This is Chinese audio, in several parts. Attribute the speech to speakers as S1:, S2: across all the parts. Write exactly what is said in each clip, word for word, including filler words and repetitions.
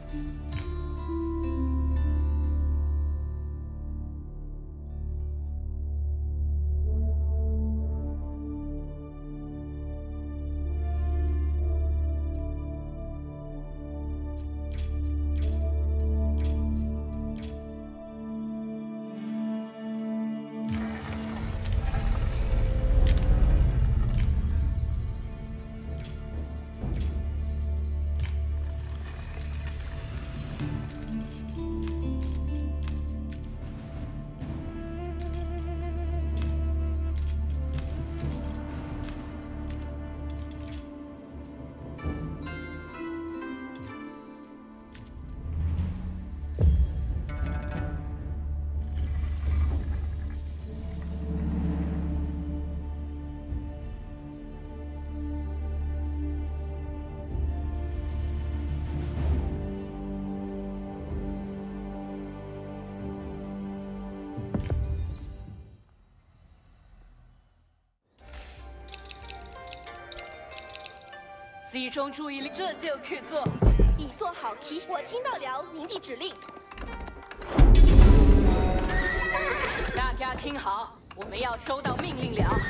S1: 集中注意力，这就可做。
S2: 已做好题，我听到了您的指令。
S1: 大家听好，我们要收到命令了。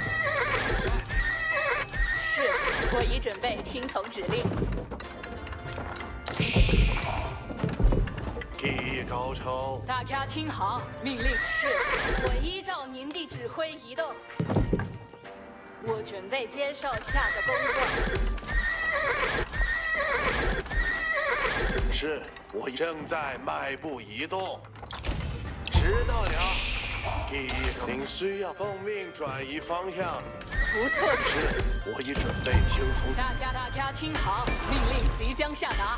S1: 是，我已准备听从指令。
S3: 技艺高超。
S1: 大家听好，命令是，我依照您的指挥移动。我准备接受下个工作。
S3: 是，我正在迈步移动。知道了。第一，您需要奉命转移方向。
S1: 不错。
S3: 是，我已准备听从。
S1: 大家，大家听好，命令即将下达。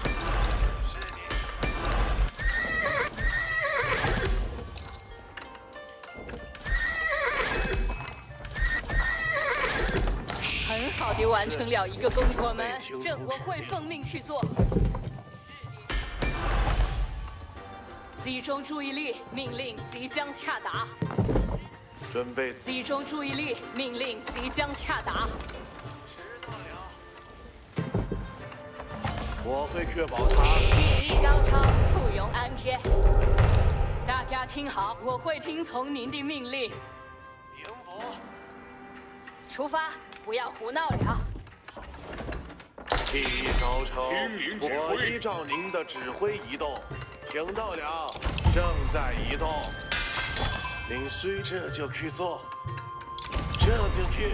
S1: 很好地完成了一个工作，我们正我会奉命去做。 集中注意力，命令即将下达。
S3: 准备。
S1: 集中注意力，命令即将下达。
S3: 知道了。我会确保他。
S1: 技艺高超，不容安贴。大家听好，我会听从您的命令。
S3: 明伯。
S1: 出发，不要胡闹了。
S3: 技艺高超，我依照您的指挥移动。 听到了，正在移动。您需这就去做，这就去。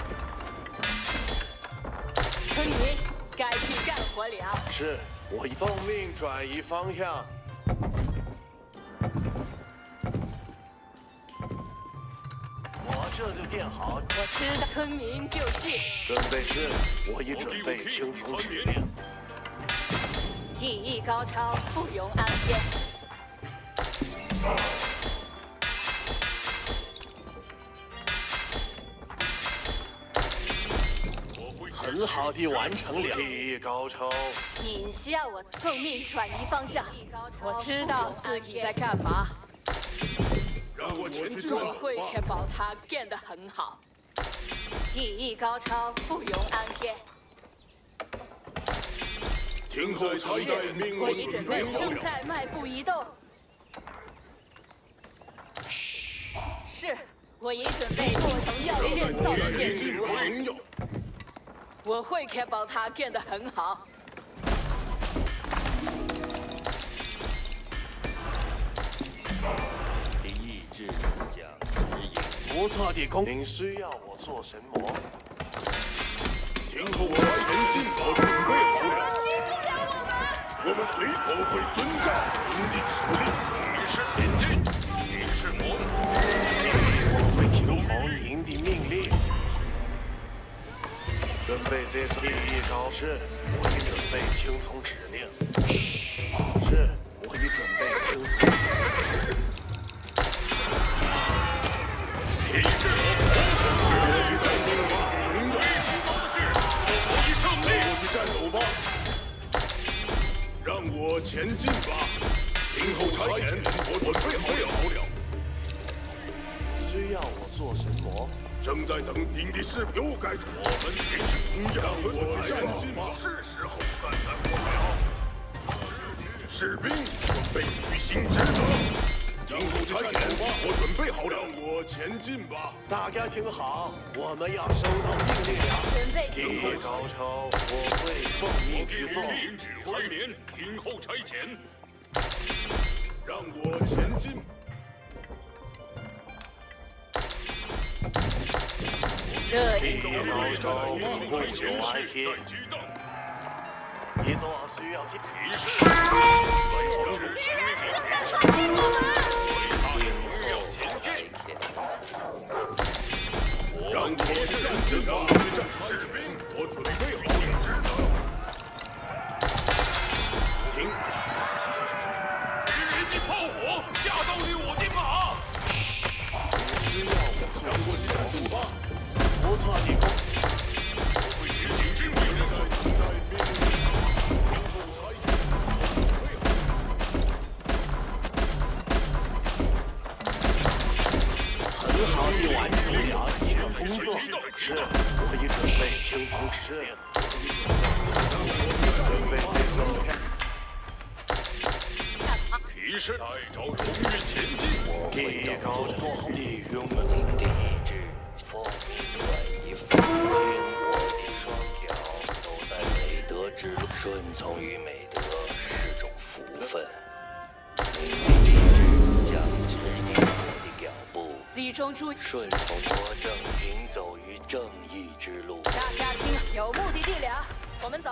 S1: 村民，该去干活了。
S3: 是，我已奉命转移方向。我这就变好。
S1: 我知道，村民就绪。
S3: 准备是，我已准备听从指令。
S1: 技艺高超，不容安偏。
S3: 很好地完成了。技艺高超。
S1: 你需要我奉命转移方向。我知道自己在干嘛。
S4: 让我前进。
S1: 我会确保他干得很好。技艺高超，不容安偏。
S4: 听候才带命
S1: 我已准备正
S4: 了。
S1: 在迈步移动。是，我已准备做成要建造的建筑物。我会确保它建得很好。
S5: 第一志讲指引。
S3: 不错的工。您需要我做神魔？
S4: 听候我前进，我准备好了。 我们随后会遵照您的指令。
S5: 你是前进，你是魔。
S3: 我会听从您的命令。准备接受。技艺高是，我已准备听从指令。是，我已准备听从。
S5: 体制我
S4: 去战斗吧，荣耀！
S5: 方式，我已胜利。
S4: 我去战斗吧。 让我前进吧！听候差遣，我准备好了。
S3: 需要我做神魔？
S4: 正在等您的士兵。又该出，我们也是同样。让我战进吧！是时候干干活了。 士兵准备履行职责。听候差遣，我准备好了，我前进吧。
S3: 大家听好，我们要收到命令了。
S1: 准备
S3: 第一高超，我会奉命去做。
S5: 命令指挥连，听候差遣。
S4: 让我前进。
S1: 这
S3: 第一高超，不久安歇。一座需要提示。
S2: 敌人正在闯进我们！
S4: 让我前进吧，士兵，我准备好了。停！
S5: 敌人的炮火吓到了我的马。
S3: 需要我让我去战术吧。不错，地公。
S5: 我会执行军委任务。
S3: 很好地完成了一个工作。是，我已准备听从指令。准备接受。
S5: 提示：带着荣誉前进。
S3: 第一高超，
S6: 利用您的意志，奉命转移福听我的双脚，走在美德之路，顺从于美德是种福分。您的意志将指引我的脚步，
S1: 集中注意，
S6: 顺从我正行走于正义之路。
S1: 大家听，有目的地了，我们走。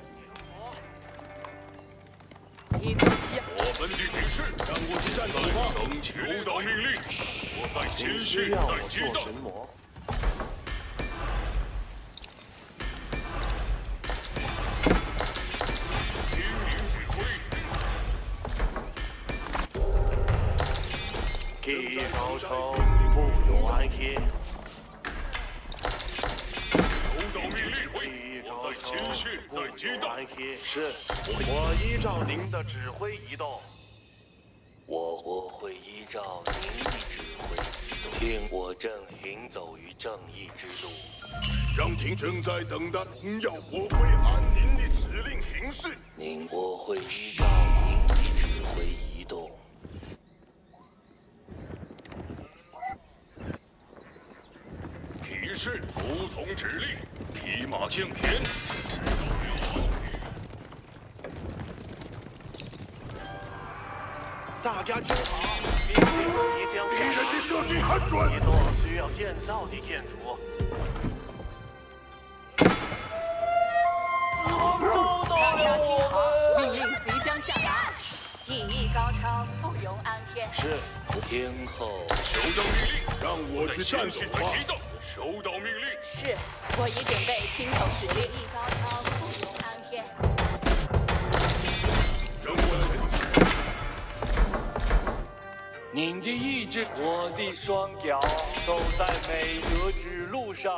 S1: 一座西，
S5: 我们的提示：
S4: 让我去战斗吧。
S5: 等求到命令，我在前
S3: 你
S5: 线
S3: 需要我
S5: 在激荡
S3: 做神。魔。
S5: 听您指挥。
S3: 第一高超，不永安歇。
S5: 收到命令，
S3: 第一
S5: 我
S3: 高超，
S5: 在前线
S3: 不
S5: 在激荡。
S3: 永安歇。是，我依照您的指挥移动。
S6: 我我会依照您的指挥移动，听我正行走于正义之路。
S4: 让庭正在等待荣耀，我会按您的指令行事。
S6: 您我会依照您的指挥移动。
S5: 提示：服从指令，提马向前。
S3: 大家听好，命令即将
S4: 敌人
S3: 下
S4: 的设计很准。
S3: 达。一座需要建造的建筑。
S1: 大家听好，命令即将下达。第一高超，不容安歇。
S3: 是，
S6: 听候，
S5: 收到命令，
S4: 让我
S5: 在
S4: 去战斗吧。
S5: 前线在激荡。收到命令，
S1: 是，我已准备听从指令。第一高超，不容安歇。
S4: 让我前进。
S6: 您的意志，我的双脚走在美德之路上。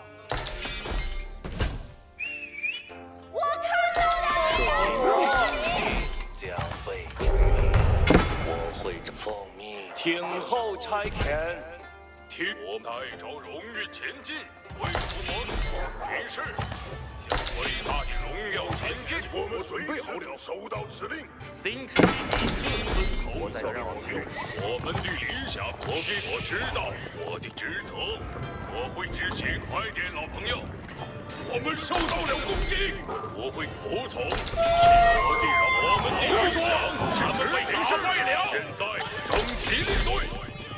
S2: 我看到了！
S6: 顺应命令将被指引，我会奉命听候差遣。
S5: 听我带着荣誉前进，为父们提示，向伟大的荣耀前进。
S4: 我们准备好了，收到指令。
S5: 新指令即刻遵从我的任务。我们的理想，我给我知道我的职责，我会执行。快点，老朋友，我们受到了攻击，我会服从。我的让我们理想是指被打败了，现在整齐列队。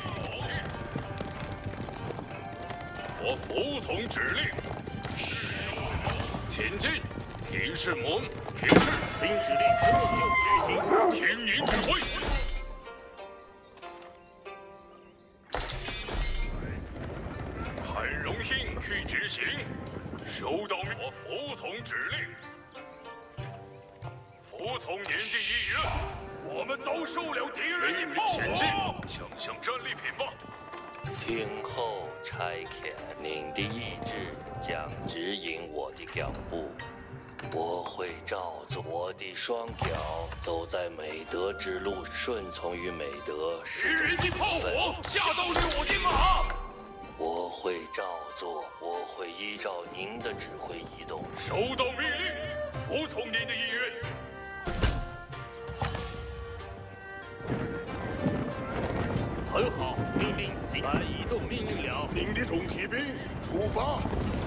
S5: 我服从指令，前进。提示门，提示新指令这就执行，听您指挥。很荣幸去执行，收到命，我服从指令，服从您的意愿。我们遭受了敌人的炮火，前进，抢向战利品吧。
S6: 听候差遣，您的意志将指引我的脚步。我会照做，我的双脚走在美德之路，顺从于美德
S5: 敌
S6: 是
S5: 人的
S6: 种福分。
S5: 炮火吓到了我的马。
S6: 我会照做，我会依照您的指挥移动。
S5: 收到命令，服从您的意愿。 很好，命令即来移动命令了。
S4: 您的重骑兵出发。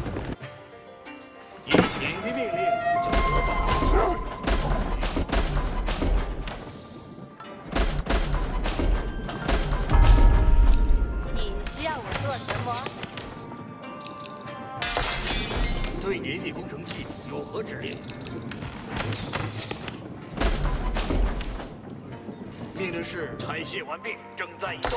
S3: 一切的命令就得到。
S1: 你需要我做什么？
S3: 对您的工程器有何指令？命令是拆卸完毕，正在移动。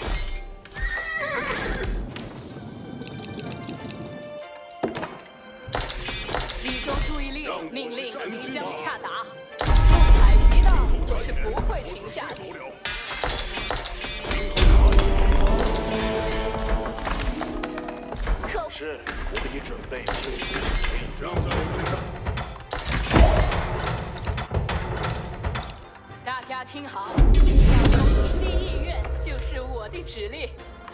S1: 集中注意力，命令即将下达。采集到，我是不会停下的。
S3: 是，我已准备清除指令。
S4: 让在我身上。
S1: 大家听好，要从您的意愿就是我的指令。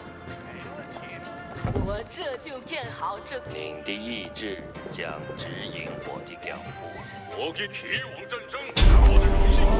S1: 我这就干好这。
S6: 您的意志将指引我的脚步。
S5: 我给铁网战争我的荣幸。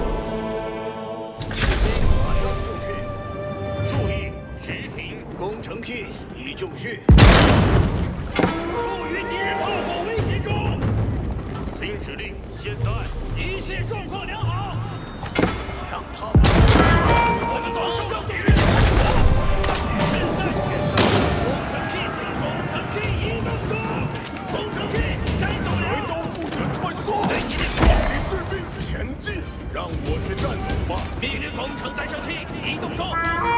S3: 马上就绪。注意，
S5: 执行。
S3: 工程器已就绪。
S5: 处于敌人炮火威胁中。新指令，现在一切状况良好。
S3: 让他们。
S5: 我们马上敌人。现在，工程器进攻，工程器移动中。工程器该走了。
S4: 水刀不准穿梭。
S5: 对，一定。
S4: 士兵前进，让我去战斗吧。
S5: 命令工程再生器移动中。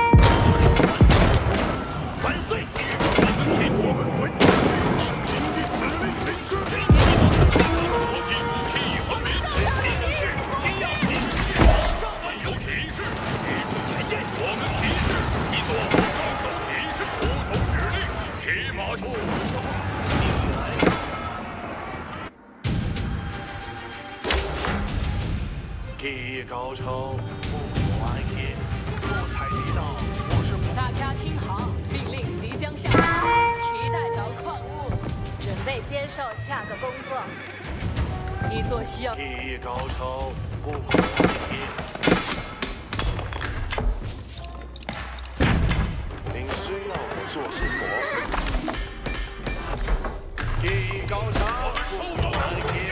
S5: 万岁！
S4: 我们会您的指令为师。
S5: 我提出提议和民事命令是需要您我有提示，提出前进。我们提示一座重手提示普通指令，铁马处。
S3: 技艺高超，不可安逸。若采集到，我是不。
S1: 大家听好，命令即将下达，期待找矿物，准备接受下个工作。一座需要。
S3: 技艺高超，不可安逸。您需要我做什么？技艺高超，不可安逸。